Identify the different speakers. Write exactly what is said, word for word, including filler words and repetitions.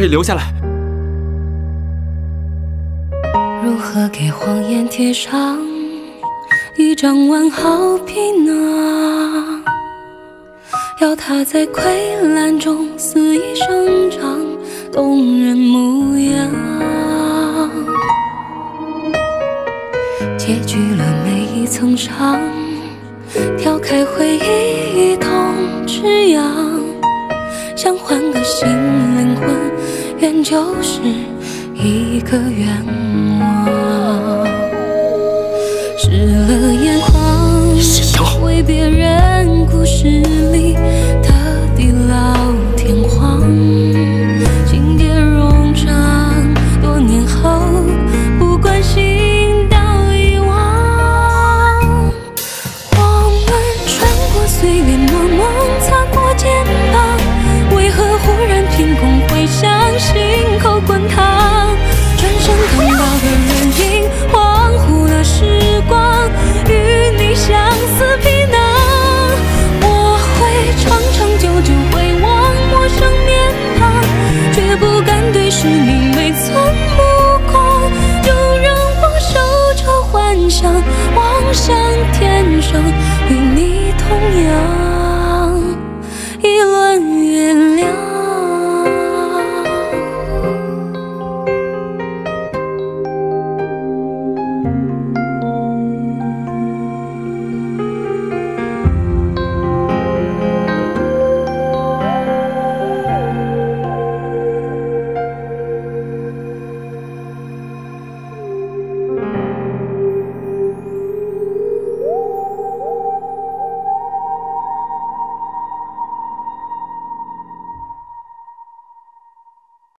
Speaker 1: 可以留下来。
Speaker 2: 如何给谎言贴上一张完好皮囊？要它在溃烂中肆意生长，动人模样。揭去了每一层伤，挑开回忆一同吃痒，想换个新灵魂，愿就是一个愿望。失了眼眶，为别人故事里的地老天荒，情节冗长，多年后不关心到遗忘。我们穿过岁月茫茫，擦过肩膀，为何忽然凭空回想，心口滚烫？转身看到的人影，恍惚了时光，与你相思皮囊。我会长长久久回望陌生面庞，却不敢对使命没寸目光。就让我守着幻想，望向天上，与你同样一轮月亮。